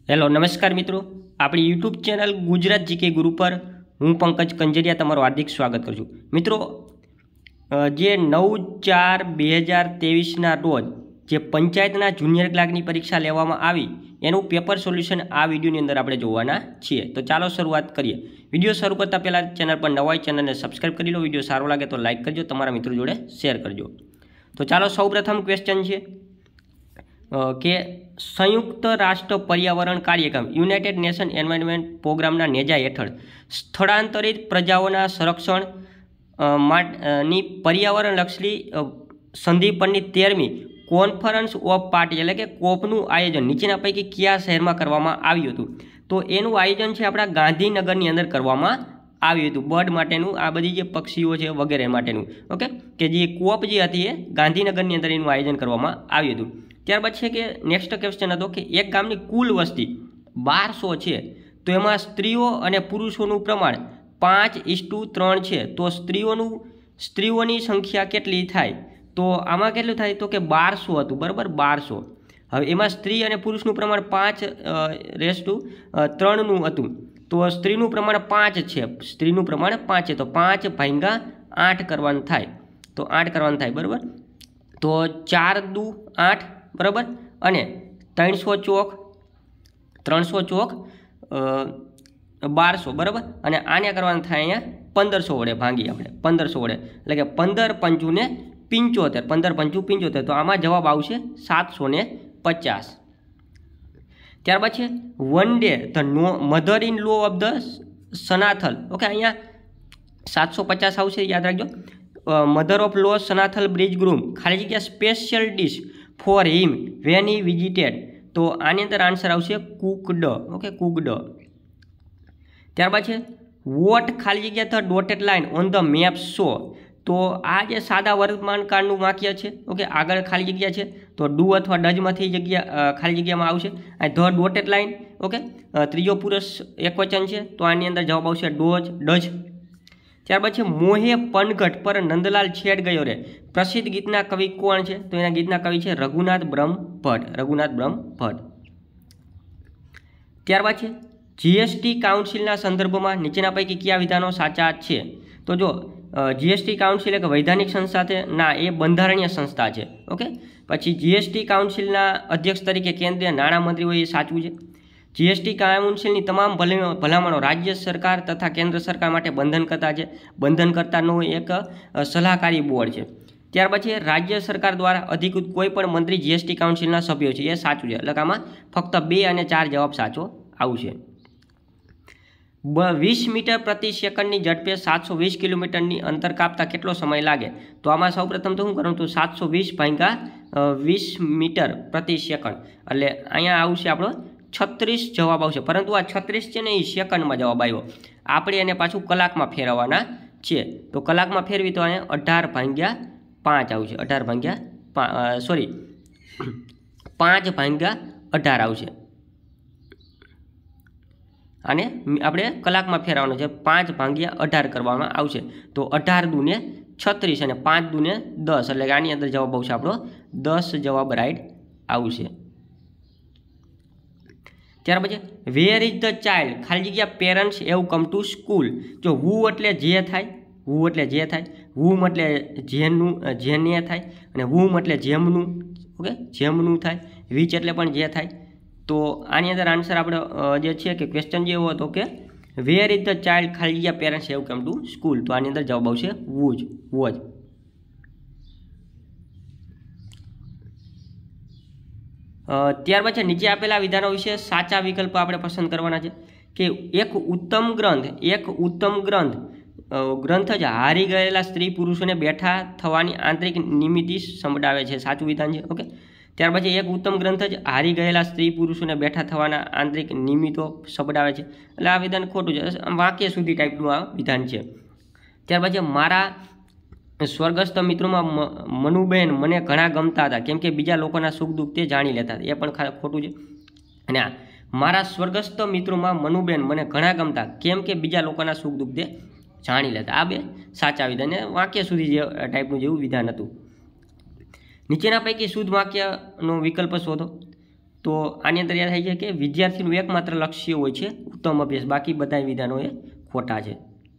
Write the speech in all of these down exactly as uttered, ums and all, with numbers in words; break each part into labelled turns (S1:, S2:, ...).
S1: Hello નમસ્કાર મિત્રો, આપણી યુટ્યુબ ચેનલ ગુજરાત જીકે ગુરુ પર હું પંકજ કંજરિયા તમારું હાર્દિક સ્વાગત કરું છું। મિત્રો, જે નવ ચાર બે હજાર ત્રેવીસના રોજ જે પંચાયતના જુનિયર ક્લાર્કની પરીક્ષા લેવામાં આવી એનું પેપર સોલ્યુશન આ વિડીયોની અંદર આપણે જોવાના છીએ। તો ચાલો શરૂઆત કરીએ। વિડીયો શરૂ કરતાં પહેલાં ચેનલ પર નવા હોય ચેનલને સબસ્ક્રાઈબ કરી લો, વિડીયો સારો લાગે તો લાઇક કરજો, તમારા મિત્રો જોડે શેર કરજો। તો ચાલો સૌપ્રથમ ક્વેશ્ચન છે કે સંયુક્ત રાષ્ટ્ર પર્યાવરણ કાર્યક્રમ યુનાઇટેડ નેશન એન્વાયરમેન્ટ પ્રોગ્રામના નેજા હેઠળ સ્થળાંતરિત પ્રજાઓના સંરક્ષણ ની પર્યાવરણલક્ષી સંધિ પરની તેરમી કોન્ફરન્સ ઓફ પાર્ટી એટલે કે કોપનું આયોજન નીચેના પૈકી કયા શહેરમાં કરવામાં આવ્યું હતું? તો એનું આયોજન છે આપણા ગાંધીનગરની અંદર કરવામાં આવ્યું હતું। બર્ડ માટેનું, આ બધી જે પક્ષીઓ છે વગેરે માટેનું, ઓકે, કે જે કોપ જે હતી એ ગાંધીનગરની અંદર એનું આયોજન કરવામાં આવ્યું હતું। ત્યારબાદ છે કે નેક્સ્ટ ક્વેશ્ચન હતો કે એક ગામની કુલ વસ્તી બારસો છે, તો એમાં સ્ત્રીઓ અને પુરુષોનું પ્રમાણ પાંચ ઇસ્ટુ ત્રણ છે, તો સ્ત્રીઓનું સ્ત્રીઓની સંખ્યા કેટલી થાય? તો આમાં કેટલું થાય? તો કે બારસો હતું, બરાબર, બારસો। હવે એમાં સ્ત્રી અને પુરુષનું પ્રમાણ પાંચ રેસ ટુ ત્રણનું હતું, તો સ્ત્રીનું પ્રમાણ પાંચ છે, સ્ત્રીનું પ્રમાણ પાંચ છે, તો પાંચ ભાગ્યા આઠ કરવાનું થાય, તો આઠ કરવાનું થાય, બરાબર। તો ચાર દુ આઠ, બરાબર, અને ત્રણસો ચોક ત્રણસો ચોક બારસો, બરાબર, અને આને કરવાનું થાય અહીંયા પંદરસો વડે ભાંગી આપણે પંદરસો વડે, એટલે કે પંદર પંચું ને પિંચોતેર, પંદર પંચું પિંચોતેર, તો આમાં જવાબ આવશે સાતસો ને પચાસ। ત્યારબાદ છે one day the no mother in law of the Sanathal, okay, અહીંયા સાતસો પચાસ આવશે, યાદ રાખજો। Mother of law Sanathal bridge groom ખાલી જગ્યા special dish for him when he visited, તો આની અંદર આન્સર આવશે કુકડ, ઓકે, કુકડ। ત્યારબાદ છે વોટ ખાલી જગ્યા the dotted line on the map show, તો આ જે સાદા વર્તમાન કાળનું વાક્ય છે, ઓકે, આગળ ખાલી જગ્યા છે, તો ડુ અથવા ડઝમાંથી જગ્યા ખાલી જગ્યામાં આવશે આ ધ ડોટેડ લાઇન, ઓકે, ત્રીજો પુરુષ એકવચન છે, તો આની અંદર જવાબ આવશે ડોજ, ડઝ। ત્યારબાદ છે મોહે પનઘટ પર નંદલાલ છેડ ગયો રે, પ્રસિદ્ધ ગીતના કવિ કોણ છે? તો એના ગીતના કવિ છે રઘુનાથ બ્રહ્મ ભટ્ટ, રઘુનાથ બ્રહ્મ ભટ્ટ। ત્યારબાદ છે જીએસટી કાઉન્સિલના સંદર્ભમાં નીચેના પૈકી કયા વિધાનો સાચા છે? તો જો જીએસટી કાઉન્સિલ એક વૈધાનિક સંસ્થા છે ના, એ બંધારણીય સંસ્થા છે, ઓકે। પછી જીએસટી કાઉન્સિલના અધ્યક્ષ તરીકે કેન્દ્રીય નાણામંત્રી હોય, એ સાચું છે। જીએસટી કાઉન્સિલની તમામ ભલામણો રાજ્ય સરકાર તથા કેન્દ્ર સરકાર માટે બંધનકર્તા છે, બંધનકર્તાનું એક સલાહકારી બોર્ડ છે। ત્યાર પછી રાજ્ય સરકાર દ્વારા અધિકૃત કોઈ પણ મંત્રી જીએસટી કાઉન્સિલના સભ્યો છે, એ સાચું છે, એટલે કે આમાં ફક્ત બે અને ચાર જવાબ સાચો આવશે। વીસ મીટર પ્રતિ સેકન્ડની ઝડપે સાતસો વીસ કિલોમીટરની અંતર કાપતા કેટલો સમય લાગે? તો આમાં સૌપ્રથમ તો શું કરું, તો સાતસો વીસ ભાગ્યા વીસ મીટર પ્રતિ સેકન્ડ, એટલે અહીંયા આવશે આપણો છત્રીસ જવાબ આવશે, પરંતુ આ છત્રીસ છે ને એ સેકન્ડમાં જવાબ આવ્યો, આપણે એને પાછું કલાકમાં ફેરવવાના છે, તો કલાકમાં ફેરવી તો અહીંયા અઢાર ભાગ્યા પાંચ આવશે, અઢાર ભાગ્યા સોરી પાંચ ભાગ્યા અઢાર આવશે, અને આપણે કલાકમાં ફેરવવાનું છે, પાંચ ભાગ્યા અઢાર કરવામાં આવશે, તો અઢાર દૂને છત્રીસ અને પાંચ દૂને દસ, એટલે કે આની અંદર જવાબ આવશે આપણો દસ જવાબ રાઈટ આવશે। ત્યાર પછી વેર ઇઝ ધ ચાઇલ્ડ ખાલી જગ્યા પેરેન્ટ્સ એવું કમ ટુ સ્કૂલ, જો હુ એટલે જે થાય, હુ એટલે જે થાય, હુમ એટલે જેનું જેને થાય, અને હુમ એટલે જેમનું, ઓકે, જેમનું થાય, વિચ એટલે પણ જે થાય, તો આની અંદર આન્સર આપણે જે છે કે ક્વેશ્ચન જે એવો હતો કે વેર ઇઝ ધ ચાઇલ્ડ ખાલી જગ્યા પેરેન્ટ્સ એવું કમ ટુ સ્કૂલ, તો આની અંદર જવાબ આવશે વોજ, વોજ। ત્યારબાદ છે નીચે આપેલા વિધાનો વિશે સાચા વિકલ્પ આપણે પસંદ કરવાના છે કે એક ઉત્તમ ગ્રંથ એક ઉત્તમ ગ્રંથ ગ્રંથ જ હારી ગયેલા સ્ત્રી પુરુષોને બેઠા થવાની આંતરિક નિમિત્તિ સંભળાવે છે, સાચું વિધાન છે, ઓકે। ત્યાર પછી એક ઉત્તમ ગ્રંથ જ હારી ગયેલા સ્ત્રી પુરુષોને બેઠા થવાના આંતરિક નિમિત્તો સંભળાવે છે, એટલે આ વિધાન ખોટું છે, વાક્ય સુધી ટાઈપનું આ વિધાન છે। ત્યાર પછી મારા સ્વર્ગસ્થ મિત્રોમાં મનુબેન મને ઘણા ગમતા હતા, કેમ કે બીજા લોકોના સુખ દુઃખ તે જાણી લેતા હતા, એ પણ ખોટું છે। અને આ મારા સ્વર્ગસ્થ મિત્રોમાં મનુબેન મને ઘણા ગમતા, કેમ કે બીજા લોકોના સુખ દુઃખ તે જાણી લેતા, આ બે સાચા વિધાન, વાક્ય સુધી જે ટાઈપનું જેવું વિધાન હતું। નીચેના પૈકી શુદ્ધ વાક્યનો વિકલ્પ શોધો, તો આની અંદર એ થાય છે કે વિદ્યાર્થીનું એકમાત્ર લક્ષ્ય હોય છે ઉત્તમ અભ્યાસ, બાકી બધા વિધાનો એ ખોટા છે.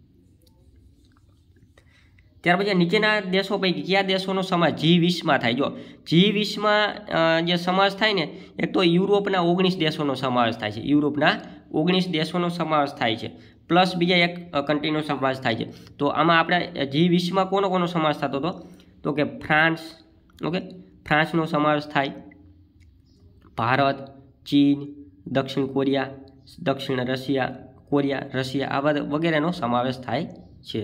S1: ત્યાર પછી નીચેના દેશો પૈકી કયા દેશોનો સમાવેશ જી વીસમાં થાય? જો જી વીસમાં જે સમાવેશ થાય ને, એક તો યુરોપના ઓગણીસ દેશોનો સમાવેશ થાય છે, યુરોપના ઓગણીસ દેશોનો સમાવેશ થાય છે, પ્લસ બીજા એક કન્ટ્રીનો સમાવેશ થાય છે. તો આમાં આપણે જી વીસમાં કોનો કોનો સમાવેશ થતો હતો? તો કે ફ્રાન્સ, ઓકે, ફ્રાન્સનો સમાવેશ થાય, ભારત, ચીન, દક્ષિણ કોરિયા, દક્ષિણ રશિયા, કોરિયા, રશિયા, આવા વગેરેનો સમાવેશ થાય છે.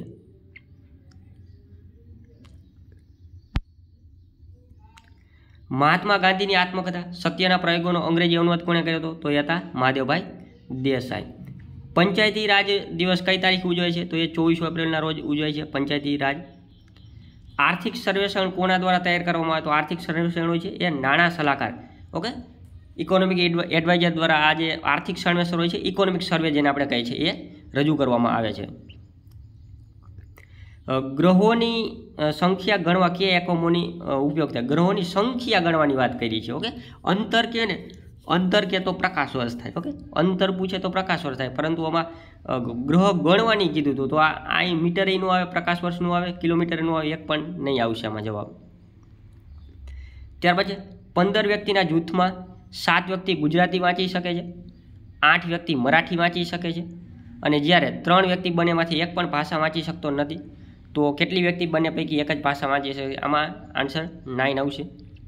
S1: મહાત્મા ગાંધીની આત્મકથા સત્યના પ્રયોગોનો અંગ્રેજી અનુવાદ કોણે કર્યો હતો? તો એ હતા મહાદેવભાઈ દેસાઈ. પંચાયતી રાજ દિવસ કઈ તારીખે ઉજવાય છે? તો એ ચોવીસ એપ્રિલના રોજ ઉજવાય છે પંચાયતી રાજ. આર્થિક સર્વેક્ષણ કોના દ્વારા તૈયાર કરવામાં આવે? તો આર્થિક સર્વેક્ષણ હોય છે એ નાણાં સલાહકાર, ઓકે, ઇકોનોમિક એડવાઇઝર દ્વારા આ જે આર્થિક સર્વેક્ષણ હોય છે, ઇકોનોમિક સર્વે જેને આપણે કહીએ છીએ, એ રજૂ કરવામાં આવે છે. ગ્રહોની સંખ્યા ગણવા કયા એકમોની ઉપયોગ થાય? ગ્રહોની સંખ્યા ગણવાની વાત કરી છે, ઓકે. અંતર કે ને, અંતર કે તો પ્રકાશ વર્ષ થાય, ઓકે, અંતર પૂછે તો પ્રકાશ વર્ષ થાય, પરંતુ આમાં ગ્રહ ગણવાની કીધું હતું તો આ આ મીટરનું આવે, પ્રકાશ વર્ષનું આવે, કિલોમીટરનું આવે, એક પણ નહીં આવશે આમાં જવાબ. ત્યાર પછી પંદર વ્યક્તિના જૂથમાં સાત વ્યક્તિ ગુજરાતી વાંચી શકે છે, આઠ વ્યક્તિ મરાઠી વાંચી શકે છે, અને જ્યારે ત્રણ વ્યક્તિ બંનેમાંથી એક પણ ભાષા વાંચી શકતો નથી, તો કેટલી વ્યક્તિ બંને પૈકી એક જ ભાષા વાંચી શકે? આમાં આન્સર નાઇન આવશે.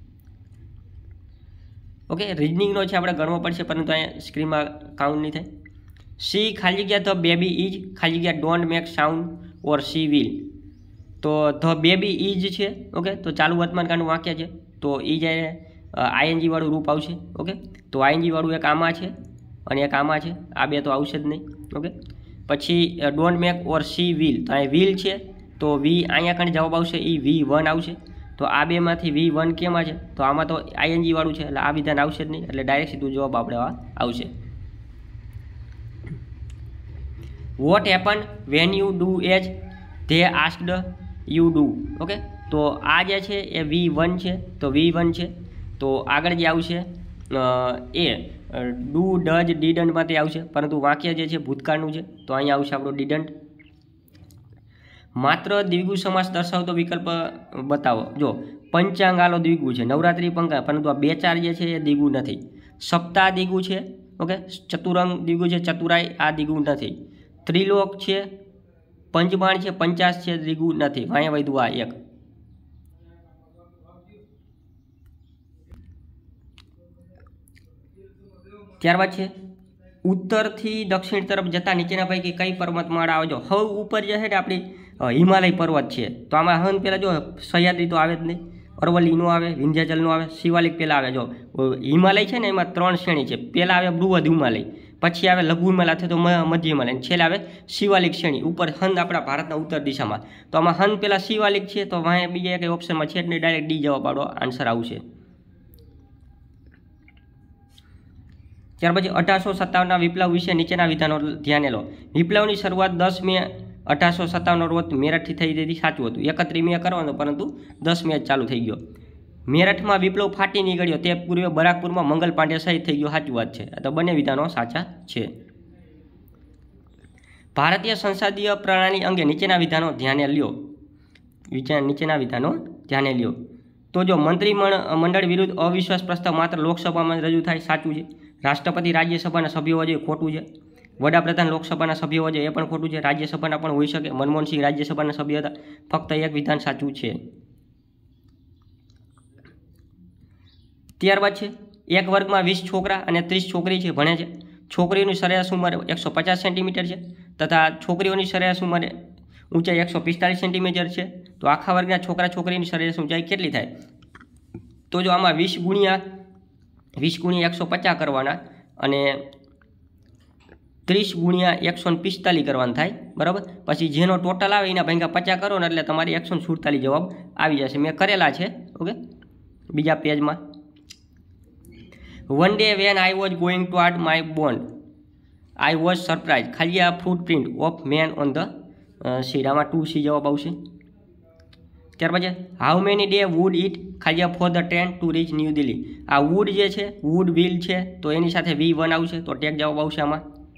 S1: ઓકે, રીઝનિંગનો છે, આપણે ગણવો પડશે, પરંતુ અહીંયા સ્ક્રીનમાં કાઉન્ટ નહીં થાય. સી ખાલી જગ્યા ધ બેબી ઇઝ ખાલી જગ્યા don't make sound or she will. તો ધ બેબી ઇઝ છે, ઓકે, તો ચાલુ વર્તમાનકાળનું વાક્ય છે, તો એ જ્યારે આઈએનજી વાળું રૂપ આવશે, ઓકે. તો આઈએનજી વાળું એક આમાં છે અને એક આમાં છે, આ બે તો આવશે જ નહીં, ઓકે. પછી don't make or she will, તો અહીં વિલ છે તો વી અહીંયા કણ જવાબ આવશે, એ વી વન આવશે. તો આ બેમાંથી વી વન કેમાં છે? તો આમાં તો આઈએનજી વાળું છે એટલે આ વિધાન આવશે જ નહીં, એટલે ડાયરેક્ટ સીધું જવાબ આપણે આવશે. What happen when you do as they asked you do, okay. તો આ જે છે એ વી વન છે, તો વી વન છે. તો આગળ જે આવશે એ ડુ ડઝ ડીડન્ટમાંથી આવશે, પરંતુ વાક્ય જે છે ભૂતકાળનું છે, તો અહીંયા આવશે આપણો ડીડન્ટ. માત્ર દ્વિગુ સમાસ દર્શાવતો વિકલ્પ બતાવો. જો પંચાંગાલો દ્વિગુ છે, નવરાત્રિ પંખા, પરંતુ આ બે ચાર જે છે એ દ્વિગુ નથી. સપ્તાહ દ્વિગુ છે, ઓકે. ચતુરંગ દ્વિગુ છે, ચતુરાઈ આ દ્વિગુ નથી. ત્રિલોક છે, પંચબાણ છે, પંચાસ છે, દ્વિગુ નથી. વાયા વૈધું આ એક. ત્યારબાદ છે ઉત્તરથી દક્ષિણ તરફ જતા નીચેના પૈકી કઈ પર્વતમાળા આવે? જો હવે ઉપર જે છે ને આપણી હિમાલય પર્વત છે, તો આમાં હન પહેલાં જો સહ્યાદ્રી તો આવે જ નહીં, અરવલ્લીનું આવે, વિંધ્યાચલનું આવે, શિવાલિક પહેલાં આવે. જો હિમાલય છે ને એમાં ત્રણ શ્રેણી છે, પહેલાં આવે બૃહદ હિમાલય, પછી આવે લઘુ હિમાલય અથવા તો મધ્ય હિમાલય, છેલ્લે આવે શિવાલિક શ્રેણી, ઉપર હંદ આપણા ભારતના ઉત્તર દિશામાં. તો આમાં હંદ પહેલાં શિવાલિક છે, તો વાંહે બીજા કંઈ ઓપ્શનમાં છે એટલે ડાયરેક્ટ ડી જવાબ આપણો આન્સર આવશે. ત્યાર પછી અઢારસો સત્તાવનના વિપ્લવ વિશે નીચેના વિધાનો ધ્યાને લો. વિપ્લવની શરૂઆત દસ મે અઢારસો સત્તાવનનો રોજ મેરઠથી થઈ હતી, સાચું હતું. એકત્રીસ મે કરવાનું, પરંતુ દસ મે ચાલુ થઈ ગયો. મેરઠમાં વિપ્લવ ફાટી નીકળ્યો તે પૂર્વે બરાકપુરમાં મંગલ પાંડે શહીદ થઈ ગયો, સાચું વાત છે. તો બંને વિધાનો સાચા છે. ભારતીય સંસદીય પ્રણાલી અંગે નીચેના વિધાનો ધ્યાને લ્યો. નીચેના વિધાનો ધ્યાને લ્યો. તો જો મંત્રી મંડળ વિરુદ્ધ અવિશ્વાસ પ્રસ્તાવ માત્ર લોકસભામાં રજૂ થાય, સાચું છે. રાષ્ટ્રપતિ રાજ્યસભાના સભ્યો હોવા જોઈએ, ખોટું છે. વડાપ્રધાન લોકસભાના સભ્યો હોવા જોઈએ, એ પણ ખોટું છે. રાજ્યસભાના પણ હોઈ શકે, મનમોહનસિંહ રાજ્યસભાના સભ્ય હતા. ફક્ત એક વિધાન સાચું છે. ત્યારબાદ છે એક વર્ગમાં વીસ છોકરા અને ત્રીસ છોકરી છે, ભણે છે. છોકરીઓની સરેરાશ ઉંમર એકસો પચાસ સેન્ટીમીટર છે તથા છોકરીઓની સરેરાશ ઉંમર ઊંચાઈ એકસો પિસ્તાળીસ સેન્ટીમીટર છે. તો આખા વર્ગના છોકરા છોકરીની સરેરાશ ઊંચાઈ કેટલી થાય? તો જો આમાં વીસ ગુણ્યા વીસ ગુણ્યા એકસો પચાસ કરવાના અને ત્રીસ ગુણ્યા એકસો પિસ્તાલીસ કરવાના થાય, બરાબર. પછી જેનો ટોટલ આવે એના ભાગ્યા પચાસ કરો ને એટલે તમારી એકસો સુડતાલીસ જવાબ આવી જશે. મેં કરેલા છે, ઓકે, બીજા પેજમાં. One day when I was going to art my bond I was surprise ખાલી આ footprint of man on the seat, આમાં ટુ સી જવાબ આવશે. ત્યાર પછી how many day would it ખાલી for the train to reach New Delhi. આ would જે છે, વુડ વ્હીલ છે, તો એની સાથે વી વન આવશે, તો ટેક જવાબ આવશે આમાં.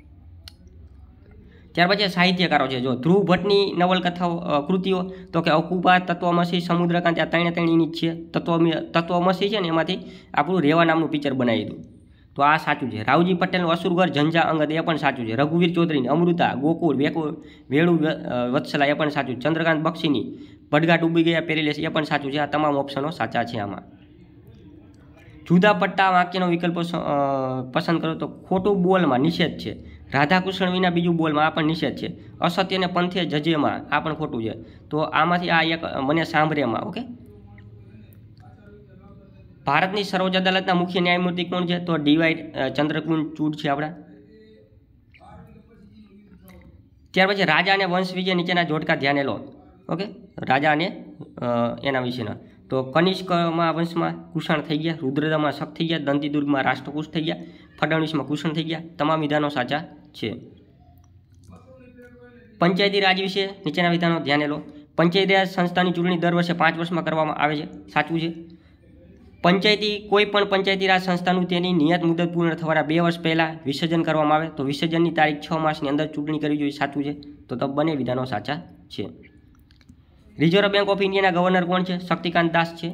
S1: ત્યાર પછી સાહિત્યકારો છે, જો ધ્રુવ ભટ્ટની નવલકથાઓ કૃતિઓ, તો કે અકુપા, તત્વમસી, સમુદ્રકાંત, આ ત્રણે ત્રણેની જ છે. તત્વ તત્વમસી છે ને એમાંથી આપણું રેવા નામનું પિક્ચર બનાવી દીધું, તો આ સાચું છે. રાવજી પટેલનું અસુરગર, ઝંઝા અંગદ, એ પણ સાચું છે. રઘુવીર ચૌધરીની અમૃતા, ગોકુળ, વેકુળ, વેળુ વત્સલા, એ પણ સાચું છે. ચંદ્રકાંત બક્ષીની ભડગા ડૂબી ગયા પેરીલેસ, એ પણ સાચું છે. આ તમામ ઓપ્શનો સાચા છે આમાં. જુદા પટ્ટા વાક્યનો વિકલ્પ પસંદ કરો, તો ખોટું બોલમાં નિષેધ છે. રાધાકૃષ્ણ વિના બીજું બોલમાં, આ પણ નિષેધ છે. અસત્યને પંથે જજેમાં, આ પણ ખોટું છે. તો આમાંથી આ એક મને સાંભળેમાં. ઓકે, ભારતની સર્વોચ્ચ અદાલતના મુખ્ય ન્યાયમૂર્તિ કોણ છે? તો ડીવાય ચંદ્રચૂડ છે આપણા. ત્યાર પછી રાજા અને વંશ વિજય નીચેના જોડકા ધ્યાને લો. ઓકે, રાજા અને એના વિશેના, તો કનિષ્કમાં વંશમાં કુષાણ થઈ ગયા, રુદ્રદામાં શક થઈ ગયા, દંતીદુર્ગમાં રાષ્ટ્રકુશ થઈ ગયા, ફડણવીસમાં કુષણ થઈ ગયા. તમામ વિધાનો સાચા છે. પંચાયતી રાજ વિશે નીચેના વિધાનો ધ્યાને લો. પંચાયતી રાજ સંસ્થાની ચૂંટણી દર વર્ષે પાંચ વર્ષમાં કરવામાં આવે છે, સાચું છે. પંચાયતી કોઈ પણ પંચાયતી રાજ સંસ્થાનું તેની નિયત મુદત પૂર્ણ થવાના બે વર્ષ પહેલાં વિસર્જન કરવામાં આવે, તો વિસર્જનની તારીખ છ માસની અંદર ચૂંટણી કરવી જોઈએ, સાચું છે. તો તો બંને વિધાનો સાચા છે. રિઝર્વ બેંક ઓફ ઇન્ડિયાના ગવર્નર કોણ છે? શક્તિકાંત દાસ છે.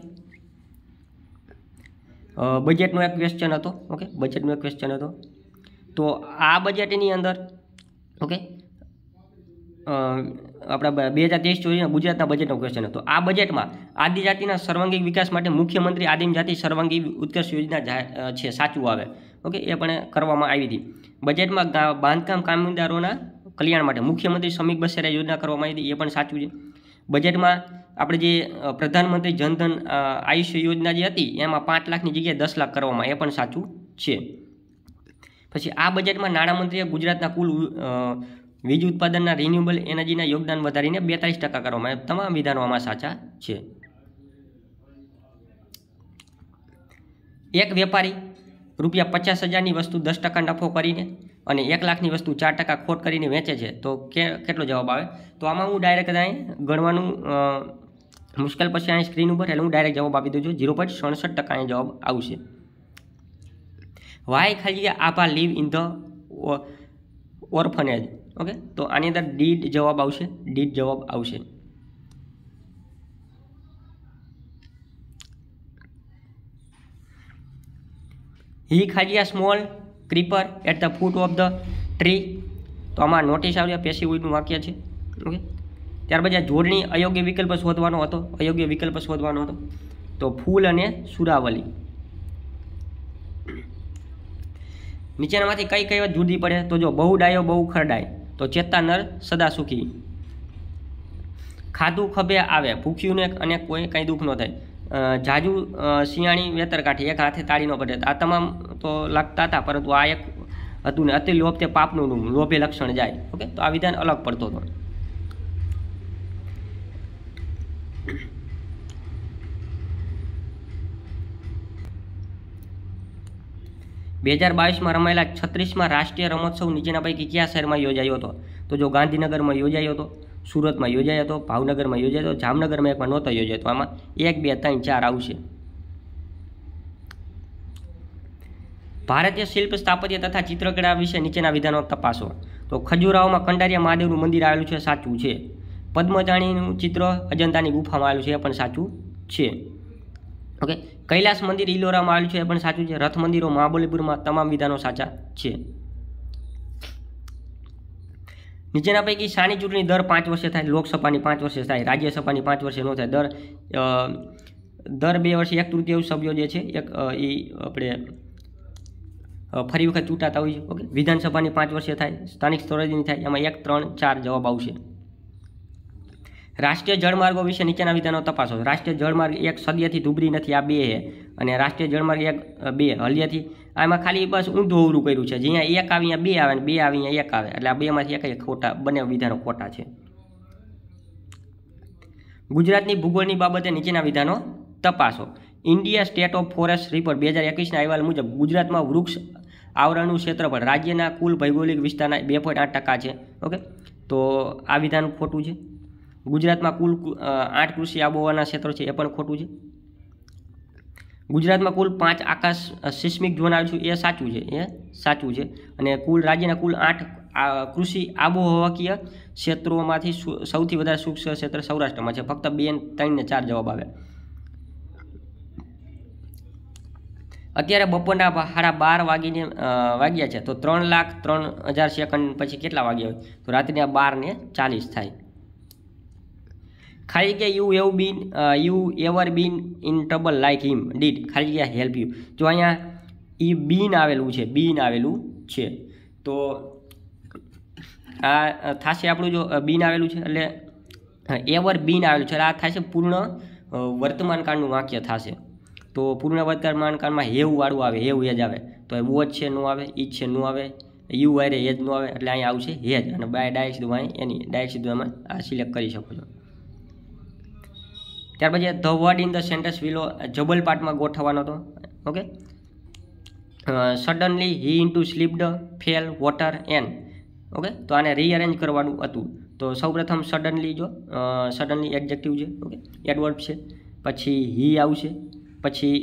S1: બજેટનો એક ક્વેશ્ચન હતો. ઓકે, બજેટનો એક ક્વેશ્ચન હતો. તો આ બજેટની અંદર ઓકે આપણા બે હજાર ત્રેવીસ ચોવીસના ગુજરાતના બજેટનો ક્વેશ્ચન હતો. આ બજેટમાં આદિજાતિના સર્વાંગી વિકાસ માટે મુખ્યમંત્રી આદિજાતિ સર્વાંગી ઉત્કર્ષ યોજના છે, સાચું આવે. ઓકે, એ પણ કરવામાં આવી હતી. બજેટમાં બાંધકામ કામદારોના કલ્યાણ માટે મુખ્યમંત્રી શ્રમિક બસેરા યોજના કરવામાં આવી હતી, એ પણ સાચું છે. બજેટમાં આપણે જે પ્રધાનમંત્રી જનધન આયુષ્ય યોજના જે હતી એમાં પાંચ લાખની જગ્યાએ દસ લાખ કરવામાં, એ પણ સાચું છે. પછી આ બજેટમાં નાણામંત્રીએ ગુજરાતના કુલ વીજ ઉત્પાદનના રિન્યુએબલ એનર્જીના યોગદાન વધારીને બેતાલીસ ટકા કરવામાં આવે. તમામ વિધાનો આમાં સાચા છે. એક વેપારી રૂપિયા પચાસ હજારની વસ્તુ દસ ટકા નફો કરીને અને એક લાખની વસ્તુ ચાર ટકા ખોટ કરીને વેચે છે, તો કે કેટલો જવાબ આવે? તો આમાં હું ડાયરેક્ટ અહીં ગણવાનું મુશ્કેલ પછી અહીં સ્ક્રીન ઉપર, એટલે હું ડાયરેક્ટ જવાબ આપી દઉં છું. ઝીરો પોઈન્ટ સડસઠ ટકા અહીં જવાબ આવશે. વાય ખાલી Abha live in the orphanage. Okay, તો આની અંદર ડીડ જવાબ આવશે, ડીડ જવાબ આવશે. હી ખાલી small creeper at the foot of the tree, તો આમાં નોટિસ આવ્યા પેસિવ વોઇસનું વાક્ય છે. ઓકે, ત્યારબાદ આ જોડણી અયોગ્ય વિકલ્પ શોધવાનો હતો, અયોગ્ય વિકલ્પ શોધવાનો હતો, તો ફૂલ અને સુરાવલી. નીચેનામાંથી કઈ કહેવત જુદી પડે? તો જો બહુ ડાયો બહુ ખરડાય, તો ચેતા નર સદા સુખી. ખાધું ખભે આવે, ભૂખ્યું ને અને કોઈ કંઈ દુઃખ ન થાય. જાજુ શિયાળી વેતર કાઠી, એક હાથે તાળી ન પડે. આ તમામ તો લાગતા હતા, પરંતુ આ એક હતું ને અતિ લોભ તે પાપનું લોભે લક્ષણ જાય. ઓકે, તો આ વિધાન અલગ પડતો હતો. બે હજાર બાવીસમાં રમાયેલા છત્રીસમાં રાષ્ટ્રીય રમોત્સવ નીચેના પૈકી કયા શહેરમાં યોજાયો હતો? તો જો ગાંધીનગરમાં યોજાયો હતો, સુરતમાં યોજાયો હતો, ભાવનગરમાં યોજાયો હતો, જામનગરમાં એકમાં નહોતો યોજાયો. તો આમાં એક બે ત્રણ ચાર આવશે. ભારતીય શિલ્પ સ્થાપત્ય તથા ચિત્રકળા વિશે નીચેના વિધાનો તપાસો. તો ખજુરાહોમાં કંડારિયા મહાદેવનું મંદિર આવેલું છે, સાચું છે. પદ્મજાણીનું ચિત્ર અજંતાની ગુફામાં આવેલું છે, એ પણ સાચું છે. ઓકે, કૈલાસ મંદિર ઇલોરામાં આવેલું છે, એ પણ સાચું છે. રથ મંદિરો મહાબલીપુરમાં, તમામ વિધાનો સાચા છે. નીચેના પૈકી શાની ચૂંટણી દર પાંચ વર્ષે થાય? લોકસભાની પાંચ વર્ષે થાય, રાજ્યસભાની પાંચ વર્ષે ન થાય. દર દર બે વર્ષે એક તૃતીયાંશ સભ્યો જે છે એક એ આપણે ફરી વખત ચૂંટાતા હોય છે. ઓકે, વિધાનસભાની પાંચ વર્ષે થાય, સ્થાનિક સ્વરાજ્યની થાય. એમાં એક ત્રણ ચાર જવાબ આવશે. રાષ્ટ્રીય જળમાર્ગો વિશે નીચેના વિધાનો તપાસો. રાષ્ટ્રીય જળમાર્ગ એક સદિયાથી ધુબરી નથી, આ બે છે. અને રાષ્ટ્રીય જળમાર્ગ એક બે હલિયાથી, આમાં ખાલી બસ ઊંધું અવરું કર્યું છે. જ્યાં એક આવી અહીંયા બે આવે ને બે આવી અહીંયા એક આવે, એટલે આ બેમાંથી એક ખોટા, બંને વિધાનો ખોટા છે. ગુજરાતની ભૂગોળની બાબતે નીચેના વિધાનો તપાસો. India state of forest report બે હજાર એકવીસના અહેવાલ મુજબ ગુજરાતમાં વૃક્ષ આવરણનું ક્ષેત્રફળ રાજ્યના કુલ ભૌગોલિક વિસ્તારના બે પોઈન્ટ આઠ ટકા છે. ઓકે, તો આ વિધાન ખોટું છે. ગુજરાતમાં કુલ આઠ કૃષિ આબોહવાના ક્ષેત્રો છે, એ પણ ખોટું છે. ગુજરાતમાં કુલ પાંચ આકાશ સિસ્મિક ઝોન આવેલું છે, એ સાચું છે, એ સાચું છે. અને કુલ રાજ્યના કુલ આઠ કૃષિ આબોહવાકીય ક્ષેત્રોમાંથી સૌથી વધારે શુષ્ક ક્ષેત્ર સૌરાષ્ટ્રમાં છે. ફક્ત બે ત્રણ ને ચાર જવાબ આવે. અત્યારે બપોરના સાડા બાર વાગીને વાગ્યા છે, તો ત્રણ લાખ ત્રણ હજાર સેકન્ડ પછી કેટલા વાગ્યા હોય? તો રાત્રિના બાર ને ચાલીસ થાય. ખાલી કે you have been you ever been in trouble like him did ખાલી જગ્યા હેલ્પ યુ. જો અહીંયા એ બીન આવેલું છે, બીન આવેલું છે, તો આ થશે આપણું જો બીન આવેલું છે એટલે એવર બીન આવેલું છે એટલે આ થશે પૂર્ણ વર્તમાન કાળનું વાક્ય થશે. તો પૂર્ણ વર્તમાન કાળમાં હેવ વાળું આવે, હેવ હેજ આવે, તો વોચ છે નો આવે, ઈજ છે નો આવે, યુ વાયરે હેજ નો આવે, એટલે અહીંયા આવશે હેજ. અને બાય ડાયરેક્ટ સીધું અહીં એની ડાયરેક્ટ સીધું એમાં આ સિલેક્ટ કરી શકો છો. ત્યાર પછી the word in the sentence વિલો જબલ પાર્ટમાં ગોઠવવાનો હતો. Okay, suddenly he into slipped fell water and. Okay, તો આને રીઅરેન્જ કરવાનું હતું. તો સૌપ્રથમ સડનલી જો સડનલી એડજેક્ટિવ છે, ઓકે, એડવર્બ છે, પછી હી આવશે, પછી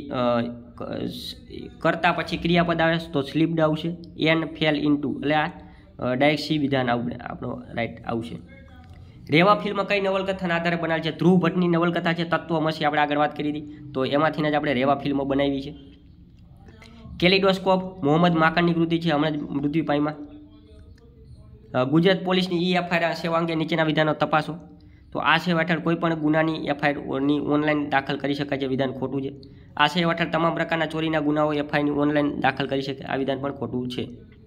S1: કરતા પછી ક્રિયાપદ આવે તો સ્લીપ્ડ આવશે, એન ફેલ ઇન્ટુ એટલે આ ડાયરેક્ટ સી વિધાન આપણો રાઈટ આવશે. રેવા ફિલ્મ કઈ નવલકથાના આધારે બનાવેલ છે? ધ્રુવ ભટ્ટની નવલકથા છે તત્વમસી, આપણે આગળ વાત કરી હતી, તો એમાંથી જ આપણે રેવા ફિલ્મો બનાવી છે. કેલિડોસ્કોપ મોહમ્મદ માકનની કૃતિ છે, હમણાં જ મૃત્યુ પામ્યા. ગુજરાત પોલીસની ઈ એફઆઈઆર સેવા અંગે નીચેના વિધાનો તપાસો. તો આ સેવા હેઠળ કોઈપણ ગુનાની એફઆઈઆરની ઓનલાઈન દાખલ કરી શકાય છે, વિધાન ખોટું છે. આ સેવા હેઠળ તમામ પ્રકારના ચોરીના ગુનાઓ એફઆઈઆરની ઓનલાઈન દાખલ કરી શકે, આ વિધાન પણ ખોટું છે.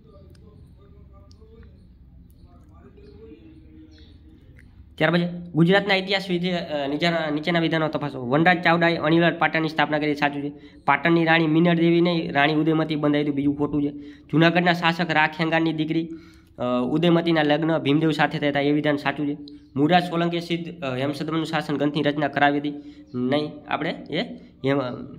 S1: ત્યાર પછી ગુજરાતના ઇતિહાસ નીચેના નીચેના વિધાનો તપાસો. વનરાજ ચાવડાએ અણિલર પાટણની સ્થાપના કરી, સાચું છે. પાટણની રાણી મિનળ દેવી નહીં, રાણી ઉદયમતી બંધાઈ હતું, બીજું ખોટું છે. જૂનાગઢના શાસક રાખેંગારની દીકરી ઉદયમતીના લગ્ન ભીમદેવ સાથે થયા, એ વિધાન સાચું છે. મુરાજ સોલંકીએ સિદ્ધ હેમસદનનું શાસન ગ્રંથની રચના કરાવી હતી, નહીં, આપણે એ હેમ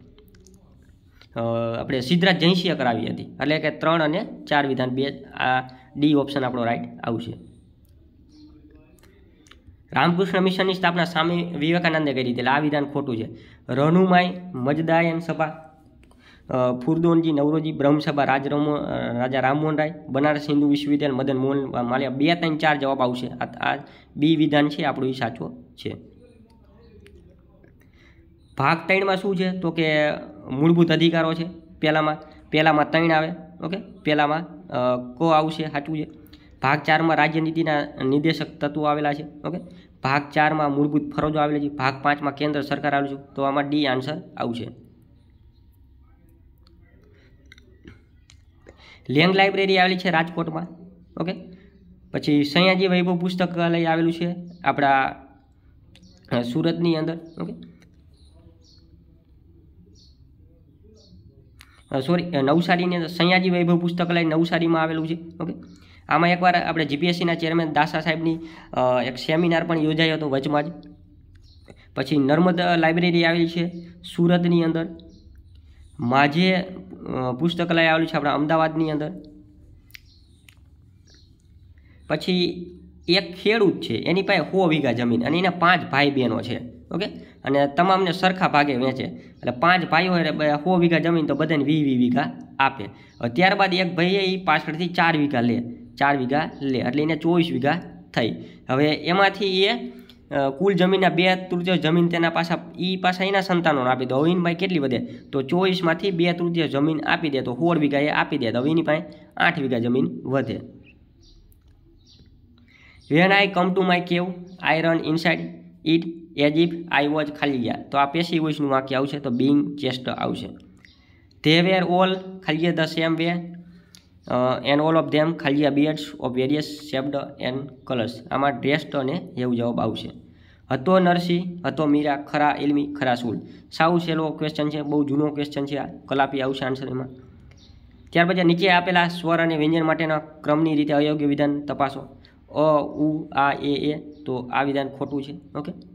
S1: આપણે સિદ્ધરાજ જયસિંહે કરાવી હતી. એટલે કે ત્રણ અને ચાર વિધાન બે, આ ડી ઓપ્શન આપણો રાઈટ આવશે. રામકૃષ્ણ મિશનની સ્થાપના સ્વામી વિવેકાનંદે કરી હતી, આ વિધાન ખોટું છે. રનુમાઈ મજદાયન સભા, ફુરદોનજી નવરોજી બ્રહ્મસભા, રાજ રમો રાજા રામમોહન રાય, બનારસ હિન્દુ વિશ્વવિદ્યાલય મદન મોહન માલ્યા. બે ત્રણ ચાર જવાબ આવશે. આ બી વિધાન છે આપણું, એ સાચો છે. ભાગ ત્રણમાં શું છે? તો કે મૂળભૂત અધિકારો છે. પહેલામાં પહેલામાં ત્રણ આવે, ઓકે, પહેલામાં કો આવશે, સાચું છે. ભાગ ચારમાં રાજ્યનીતિના નિર્દેશક તત્વો આવેલા છે, ઓકે. ભાગ ચારમાં મૂળભૂત ફરજો આવેલી છે. ભાગ પાંચમાં કેન્દ્ર સરકાર આવેલું છે, તો આમાં ડી આન્સર આવશે. લેંગ લાઇબ્રેરી આવેલી છે રાજકોટમાં, ઓકે. પછી સયાજી વૈભવ પુસ્તકાલય આવેલું છે આપણા સુરતની અંદર, ઓકે. સોરી નવસારીની અંદર સયાજી વૈભવ પુસ્તકાલય નવસારીમાં આવેલું છે, ઓકે. આમાં એકવાર આપણે જીપીએસસીના ચેરમેન દાસા સાહેબની એક સેમિનાર પણ યોજાયો હતો વચમાં જ. પછી નર્મદ લાઇબ્રેરી આવેલી છે સુરતની અંદર. માઝે પુસ્તકાલય આવેલું છે આપણા અમદાવાદની અંદર. પછી એક ખેડૂત છે, એની પાસે સો વીઘા જમીન અને એના પાંચ ભાઈ બહેનો છે, ઓકે. અને તમામને સરખા ભાગે વેચે, એટલે પાંચ ભાઈઓ હોય સો વીઘા જમીન તો બધાને વીસ વીસ વીઘા આપે. ત્યારબાદ એક ભાઈએ એ પાછળથી ચાર વીઘા લે, ચાર વીઘા લે એટલે એને ચોવીસ વીઘા થઈ. હવે એમાંથી એ કુલ જમીનના બે તૃતીય જમીન તેના પાછા એ પાછા એના સંતાનોને આપી દો. હવે એની પાસે કેટલી વધે? તો ચોવીસમાંથી બે તૃતીય જમીન આપી દે, તો સોળ વીઘા એ આપી દે, તો હવે એની પાસે આઠ વીઘા જમીન વધે. When I come to my cave I run inside it as if I was ખાલી ગયા, તો આ પેસી વોઇસનું વાક્ય આવશે, તો બીંગ ચેસ્ટ આવશે. ધે વેર ઓલ ખાલી the same way and all of them ખાલી beards of various shaped and colours, આમાં ડ્રેસ્ડ અને એવું જવાબ આવશે. હતો નરસિંહ, હતો મીરા, ખરા ઇલમી, ખરા સૂલ. સાવ સહેલો ક્વેશ્ચન છે, બહુ જૂનો ક્વેશ્ચન છે આ, કલાપી આવશે આન્સર એમાં. ત્યાર પછી નીચે આપેલા સ્વર અને વ્યંજન માટેના ક્રમની રીતે અયોગ્ય વિધાન તપાસો. અ ઉ આ એ એ, તો આ વિધાન ખોટું છે, ઓકે.